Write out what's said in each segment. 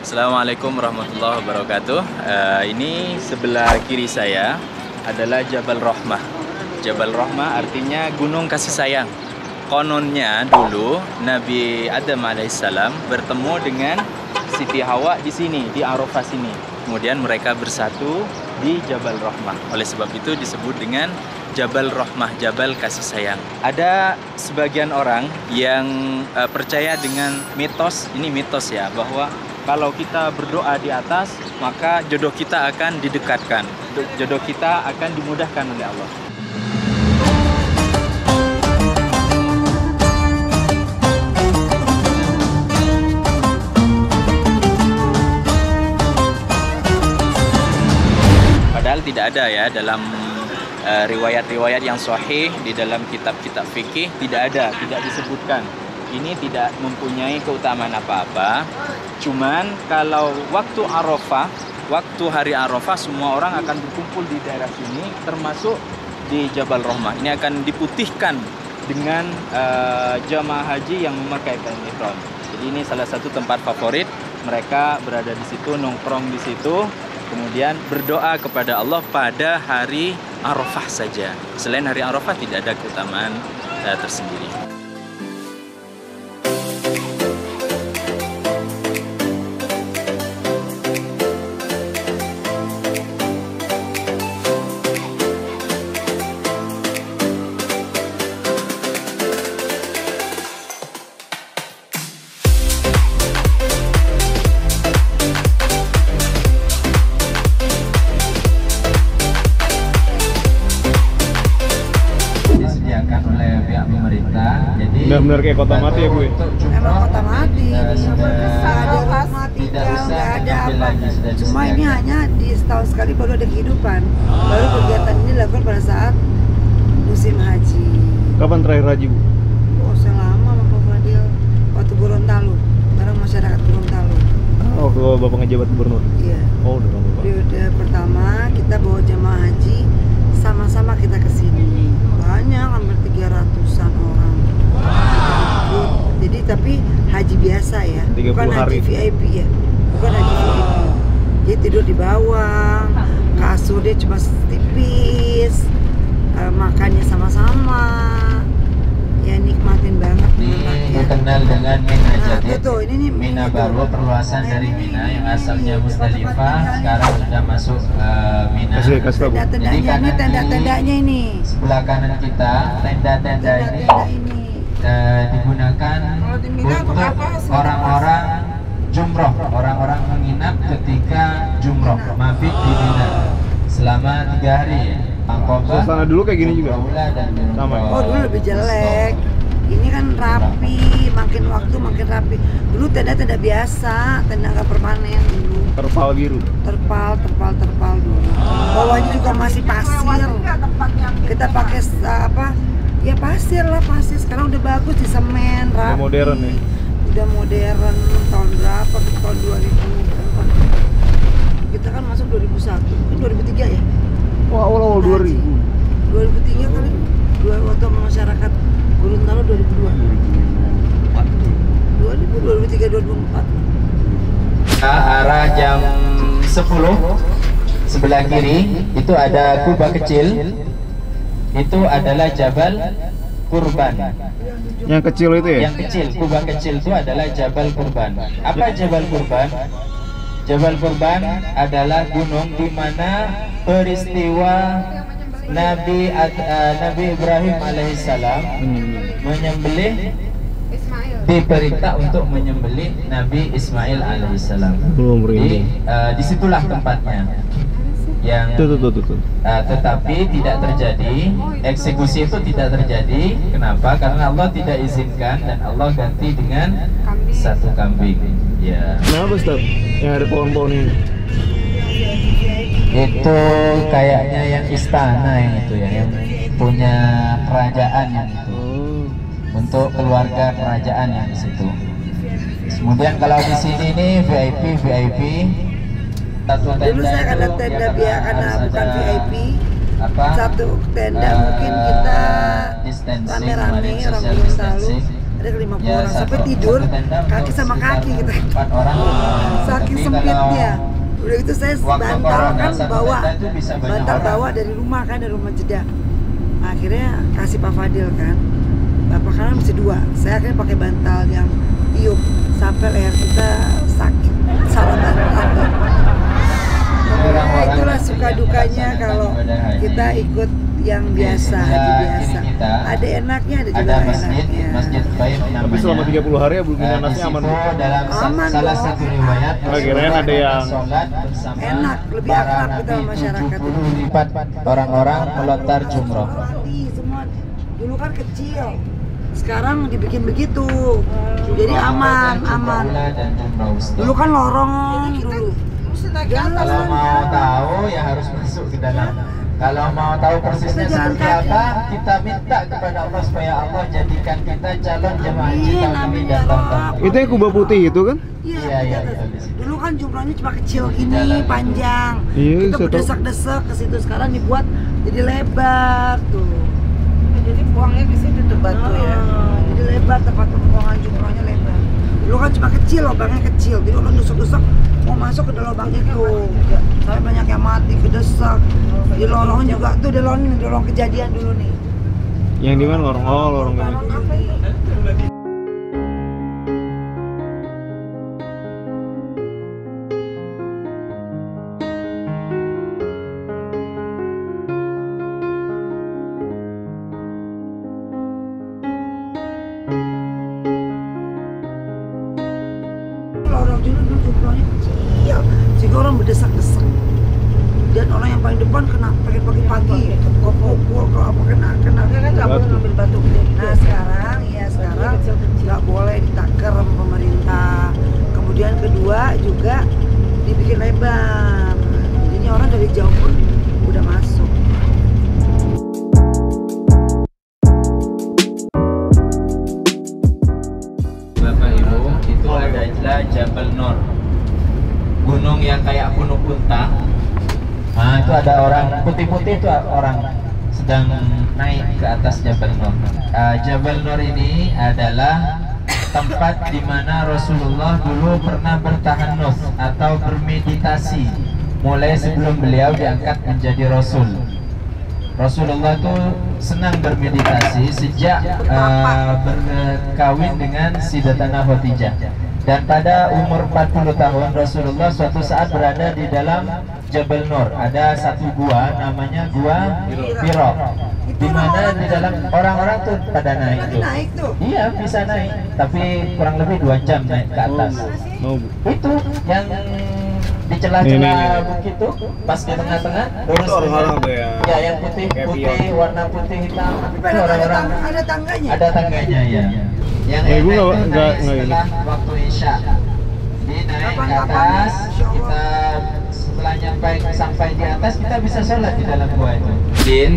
Assalamualaikum warahmatullahi wabarakatuh. Ini sebelah kiri saya adalah Jabal Rahmah. Jabal Rahmah artinya gunung kasih sayang. Kononnya dulu Nabi Adam alaihissalam bertemu dengan Siti Hawa di sini, di Arafah sini. Kemudian mereka bersatu di Jabal Rahmah. Oleh sebab itu disebut dengan Jabal Rahmah, Jabal kasih sayang. Ada sebagian orang yang percaya dengan mitos, ini mitos ya, bahwa kalau kita berdoa di atas, maka jodoh kita akan didekatkan. Jodoh kita akan dimudahkan oleh Allah. Padahal tidak ada ya dalam riwayat-riwayat yang sahih di dalam kitab-kitab fikih, tidak ada, tidak disebutkan. Ini tidak mempunyai keutamaan apa-apa. Cuman kalau waktu Arafah, waktu hari Arafah, semua orang akan berkumpul di daerah sini, termasuk di Jabal Rahmah. Ini akan diputihkan dengan jamaah haji yang memakai kain ihram. Jadi ini salah satu tempat favorit. Mereka berada di situ, nongkrong di situ, kemudian berdoa kepada Allah pada hari Arafah saja. Selain hari Arafah tidak ada keutamaan tersendiri. Benar-benar kayak kota mati ya Bu? Emang kota mati, nggak ada rumah mati, nggak ada apa. Cuma ini hanya di setahun sekali baru ada kehidupan. Baru kegiatan ini dilakukan pada saat musim haji. Kapan terakhir haji Bu? Oh selama Bapak Fadil, waktu Gorontalo, bareng masyarakat Gorontalo. Oh, waktu Bapak ngejabat gubernur? Iya. Oh udah lama Pak. Periode pertama kita bawa jemaah haji, sama-sama kita kesini. Banyak, hampir 300-an orang. Jadi tapi haji biasa ya, bukan haji VIP ya, bukan haji VIP. Jadi tidur di bawah, kasur dia cuma tipis, makannya sama-sama, ya nikmatin banget. Kenal dengan Mina Jadid. Ini Mina baru perluasan dari Mina yang asalnya Musdalifah, sekarang sudah masuk Mina. Tenda-tendanya ini, tenda-tendanya ini. Sebelah kanan kita, tenda-tenda ini digunakan untuk orang-orang jumroh, orang-orang menginap ketika jumroh, mabit di Mina selama 3 hari ya. Suasana dulu kayak gini juga? Sama ya? Oh dulu lebih jelek. Ini kan rapi, makin waktu makin rapi. Dulu tenda-tenda biasa, tenda nggak permanen dulu. Terpal biru? Terpal dulu. Bawahnya juga masih pasir. Kita pakai apa? Ya pasir lah, pasir. Sekarang udah bagus di semen, rapi. Udah modern nih? Udah modern, tahun berapa? Tahun 2000. Kita kan masuk 2001, ini 2003 ya? Wah, awal 2000. 2003 kali, waktu masyarakat Gorontalo 2002. 2003, 2004. Arah jam 10 sebelah kiri itu ada kubah kecil. Itu adalah Jabal Kurban. Yang kecil itu ya? Yang kecil, kubah kecil itu adalah Jabal Kurban. Apa Jabal Kurban? Jabal Kurban adalah gunung di mana peristiwa Nabi Ibrahim alaihissalam menyembelih, diperintah untuk menyembelih Nabi Ismail alaihissalam. Disitulah tempatnya. Yang tetapi tidak terjadi, eksekusi itu tidak terjadi. Kenapa? Karena Allah tidak izinkan dan Allah ganti dengan satu kambing. Ya. Kenapa Ustaz? Yang ada pohon-pohon ini? Itu kayaknya yang istana yang itu ya, yang punya kerajaan yang itu. Untuk keluarga kerajaan yang di situ. Kemudian kalau di sini nih VIP. Dulu saya ada tenda biar karena bukan VIP, satu tenda mungkin kita rame-rame orang Gorontalo ada 50 orang sampai tidur kaki sama kaki kita, saking bibitnya. Udah itu saya bantal kan bawa, bantal orang. bawa dari rumah kan, dari rumah Jeddah. Akhirnya kasih Pak Fadil kan, Bapak kan mesti 2. Saya akhirnya pakai bantal yang tiup sampai leher kita sakit, salah bantal. Nah, itulah suka dukanya kalau kita ikut yang biasa, haji biasa. Ada enaknya, ada juga enaknya. Tapi selama 30 hari ya belum nanasnya aman. Aman salah dong. satu riwayat Kirain ada yang Enak, lebih akrab kita sama masyarakat. 70 lipat orang-orang melontar jumroh. Mati semua. Dulu kan kecil, sekarang dibikin begitu, jadi aman. Dulu kan lorong dulu. Kalau mau tahu ya harus masuk ke dalam. Kalau mau tahu persisnya seperti apa, kita minta kepada Allah supaya Allah jadikan kita calon jemaah haji tahun ini dan tahun-tahun. itu yang kubah putih itu kan? Iya, iya, iya. Dulu kan jumlahnya cuma kecil gini, panjang. Iya, Kita saya tahu. berdesak-desak ke situ, sekarang dibuat jadi lebar tuh. Jadi buangnya ke situ tuh batu ya. Jadi lebar tempat pembuangan jumlahnya lebar. Dulu kan cuma kecil, lubangnya kecil. Jadi orang desak-desak mau masuk ke dalam lubang itu. Sampai banyak yang mati, kedesak. Di lorong juga tuh, di lorong kejadian dulu nih. Yang di mana lorong? Oh, lorong ini. Apa itu? Lorong dulu jumlahnya kecil, sehingga orang berdesak-desak. Dan orang yang paling depan kena pagi-pagi, pukul kalau apa kena. Kan nggak boleh ngambil batu gede. Nah sekarang nggak boleh ditaker sama pemerintah. Kemudian kedua juga dibikin lebar. Jadi orang dari jauh pun udah masuk. Bapak Ibu, itu adalah Jabal Nur, gunung yang kayak gunung unta. Nah, itu ada orang putih-putih itu orang sedang naik ke atas Jabal Nur. Jabal Nur ini adalah tempat di mana Rasulullah dulu pernah bertahanus atau bermeditasi mulai sebelum beliau diangkat menjadi Rasul. Rasulullah itu senang bermeditasi sejak berkawin dengan Sayyidatuna Khadijah. Dan pada umur 40 tahun Rasulullah suatu saat berada di dalam Jabal Nur. Ada satu gua namanya Gua Hira. Di mana di dalam orang-orang tuh pada naik tuh. Naik tuh. Iya, bisa naik, tapi kurang lebih 2 jam naik ke atas. Mau Itu yang di Ini. celah-celah bukit tuh, pas di tengah-tengah, lurus orang-orang tuh ya. Ya, yang putih-putih, warna putih hitam, itu orang-orang Ada tangganya. ada tangganya ya. Yang Ibu naik nggak ini. setelah waktu Isya. Di naik ke atas, kita setelah sampai di atas kita bisa sholat di dalam gua itu. Jin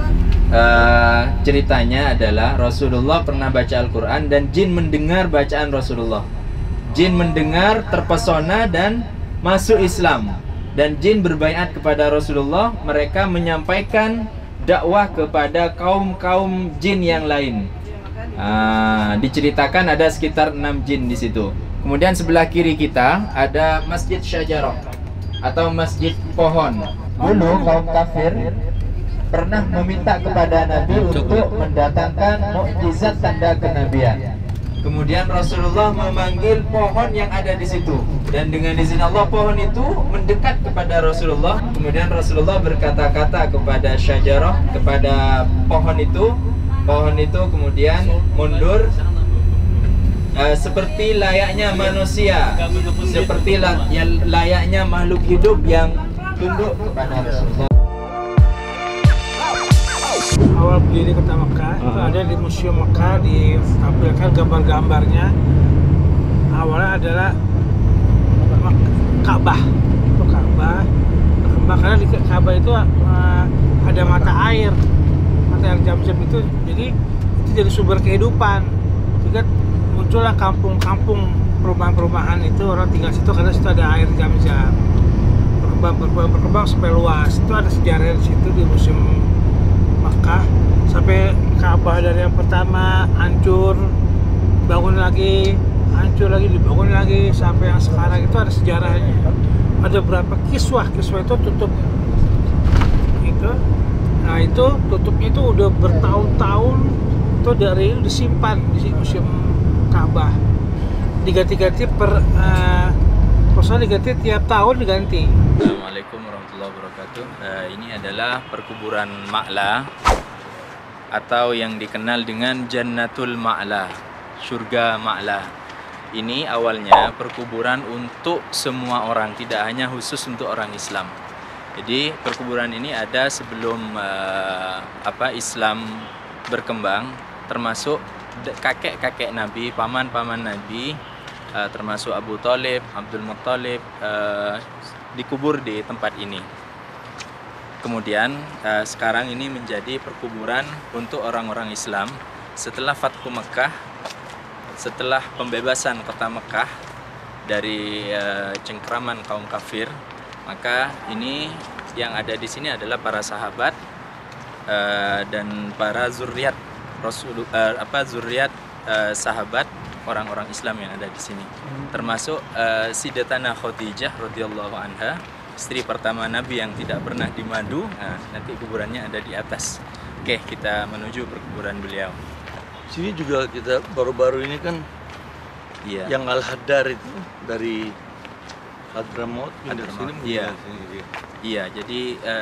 ceritanya adalah Rasulullah pernah baca Al-Quran dan jin mendengar bacaan Rasulullah. Jin mendengar, terpesona dan masuk Islam. Dan jin berbaiat kepada Rasulullah. Mereka menyampaikan dakwah kepada kaum-kaum jin yang lain. Diceritakan ada sekitar 6 jin di situ. Kemudian sebelah kiri kita ada Masjid Syajarah atau Masjid Pohon. Dulu kaum kafir pernah meminta kepada Nabi untuk mendatangkan mukjizat tanda kenabian. Kemudian Rasulullah memanggil pohon yang ada di situ, dan dengan izin Allah pohon itu mendekat kepada Rasulullah. Kemudian Rasulullah berkata-kata kepada syajarah, kepada pohon itu kemudian mundur seperti layaknya manusia, seperti layaknya makhluk hidup yang tunduk kepada Rasulullah. Awal berdiri kota Mekah itu ada di Museum Mekah, ditampilkan gambar-gambarnya. Awalnya adalah Ka'bah, itu Ka'bah berkembang karena di Ka'bah itu ada mata air Zam-Zam itu, jadi itu jadi sumber kehidupan. Juga muncullah kampung-kampung, perumahan-perumahan itu orang tinggal situ karena situ ada air Zam-Zam. Berkembang sampai luas. Itu ada sejarah di situ di Museum Mekah. Sampai Ka'bah dari yang pertama hancur, bangun lagi hancur lagi, dibangun lagi sampai yang sekarang itu ada sejarahnya. Ada berapa kiswah itu tutup gitu. Nah itu tutupnya itu udah bertahun-tahun, itu dari itu disimpan di museum Ka'bah, diganti-ganti diganti tiap tahun diganti. Assalamualaikum warahmatullahi wabarakatuh. Ini adalah perkuburan Ma'la atau yang dikenal dengan Jannatul Ma'la, surga Ma'la. Ini awalnya perkuburan untuk semua orang, tidak hanya khusus untuk orang Islam. Jadi perkuburan ini ada sebelum Islam berkembang, termasuk kakek-kakek Nabi, paman-paman Nabi, termasuk Abu Thalib, Abdul Muttalib, dikubur di tempat ini. Kemudian sekarang ini menjadi perkuburan untuk orang-orang Islam. Setelah Fathu Mekah, setelah pembebasan kota Mekah dari cengkraman kaum kafir, maka ini yang ada di sini adalah para sahabat dan para zuriat zuriat sahabat orang-orang Islam yang ada di sini, termasuk Sayyidatuna Khadijah radhiyallahu anha, istri pertama Nabi yang tidak pernah dimadu. Nah, nanti kuburannya ada di atas. Oke, kita menuju perkuburan beliau. Sini juga kita baru-baru ini kan, Iya. yang Al-Haddar itu dari Hadramaut ada di sini. Iya. Iya, jadi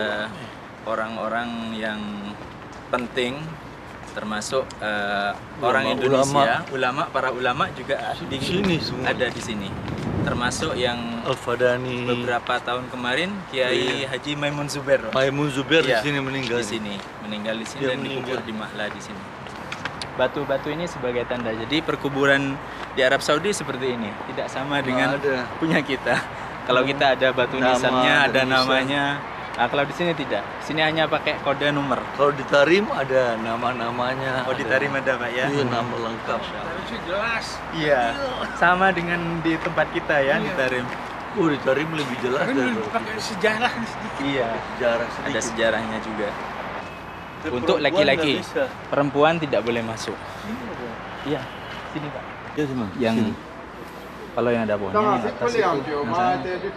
orang-orang yang penting, termasuk orang Indonesia, para ulama juga di sini semua. ada di sini. Termasuk yang Al-Fadani, beberapa tahun kemarin Kiai Haji Maimun Zubair. Maimun Zubair Iya, di sini meninggal. meninggal di sini Dia dan dikubur meninggal di Ma'la di sini. Batu-batu ini sebagai tanda. Jadi perkuburan di Arab Saudi seperti ini, tidak sama dengan ada. punya kita. Kalau kita ada batu Nama, nisannya, ada nisan. namanya. Nah, kalau di sini tidak. Sini hanya pakai kode nomor. Kalau di Tarim ada nama-namanya. Oh, di Tarim ada, Pak, ya? Iya, nama lengkap. Harusnya jelas. Iya. Sama dengan di tempat kita ya, di Tarim. Oh, di Tarim lebih jelas Tapi dari pakai sejarah sedikit. Iya. sejarah Ada sedikit. sejarahnya juga. Tapi Untuk perempuan laki-laki, nggak bisa. perempuan tidak boleh masuk. Iya, sini, Pak. Ya, sini. Yang kalau yang ada pohonnya yang atas itu, yang sana.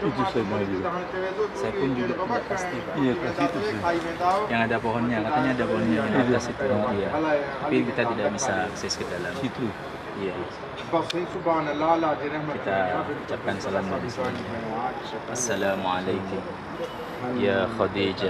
Saya pun juga tidak pasti, Pak. Iya, ke situ sih. Yang ada pohonnya, katanya ada pohonnya yang atas itu. Iya. Tapi kita tidak bisa akses ke dalam. Situ. Iya. Kita ucapkan salam dari sini. Assalamualaikum ya Khadijah.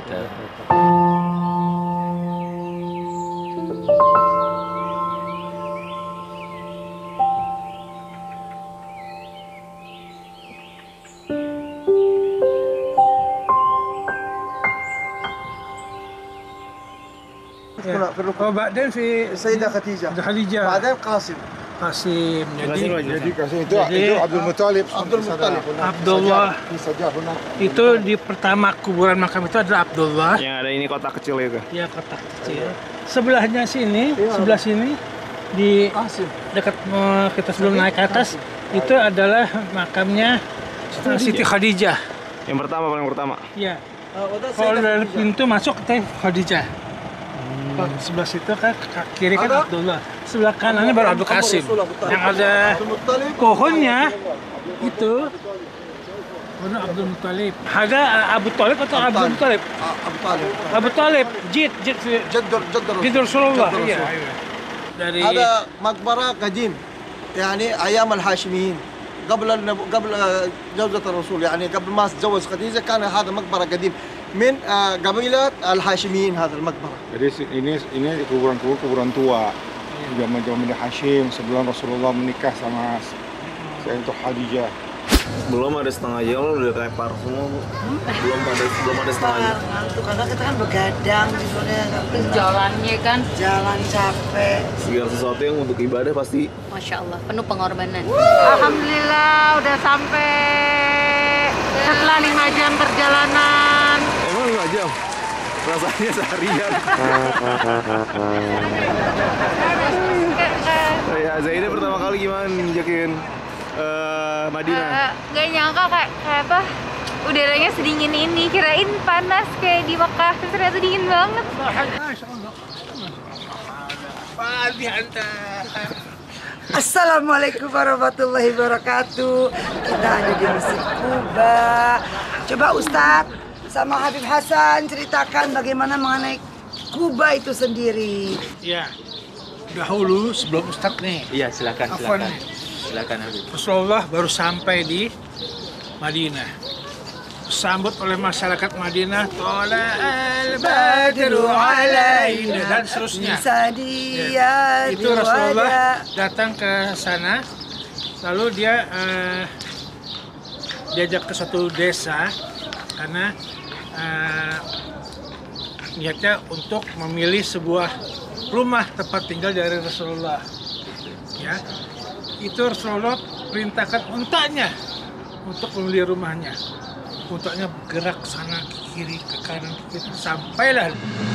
وبعدين في السيدة خديجة خديجة بعدين قاسم Qasim. Jadi itu Jadi- Abdul Muttalib. Abdullah Saja benar. itu di pertama kuburan makam itu adalah Abdullah. Yang ada ini kotak kecil itu. Ya, kotak kecil. Sebelahnya sini, sebelah sini di dekat kita sebelum naik ke atas itu adalah makamnya Siti Khadijah. Yang pertama, paling pertama. Ya. Kalau dari pintu masuk ke Khadijah. Kalau sebelah situ kan kiri kan Abdullah, sebelah kanannya baru Abdul Qasim. Yang ada pohonnya itu pohon Abdul Muttalib. Ada Abu Thalib atau Abdul Muttalib? أبو طالب Abu Thalib, Jid جد الرسول Jid Rasulullah. جد Iya. الرسول. Dari هذا مقبرة قديم يعني أيام الهاشميين قبل قبل جوزة الرسول يعني قبل ما تتزوج خديجة كان هذا مقبرة قديم من قبيلة الهاشميين هذا المقبرة. Jadi ini kuburan tua. Zaman Hashim sebelum Rasulullah menikah sama Sayyidah Khadijah. Belum ada setengah jam udah kayak parfum. Belum ada setengah jam. Ngantuk karena kita kan begadang di sini, Jalannya kan, jalan capek. Segala sesuatu yang untuk ibadah pasti Masya Allah, penuh pengorbanan. Alhamdulillah udah sampai setelah 5 jam perjalanan. emang 5 jam. Rasanya seharian. Ya, Zaida pertama kali gimana nginjakin Madinah? Gak nyangka kayak apa udaranya sedingin ini, kirain panas kayak di Mekah, ternyata dingin banget. Masya Allah. Fadih anta. Assalamualaikum warahmatullahi wabarakatuh. Kita ada di Masjid Quba. Coba Ustadz sama Habib Hasan ceritakan bagaimana mengenai Quba itu sendiri. Ya, dahulu sebelum Ustadz nih. Iya, silakan. Afwan. Silakan Habib. Rasulullah baru sampai di Madinah. Disambut oleh masyarakat Madinah, Tola'al badru alaina, dan seterusnya. Ya, itu Rasulullah datang ke sana, lalu dia diajak ke suatu desa karena niatnya untuk memilih sebuah rumah tempat tinggal dari Rasulullah. Ya, itu Rasulullah perintahkan untanya untuk memilih rumahnya. Untanya bergerak sana ke kiri ke kanan ke kiri, sampailah